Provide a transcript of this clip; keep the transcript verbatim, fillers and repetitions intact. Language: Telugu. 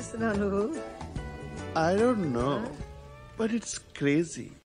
ఆలోచిస్తున్నావు నువ్వు? I don't know but it's crazy.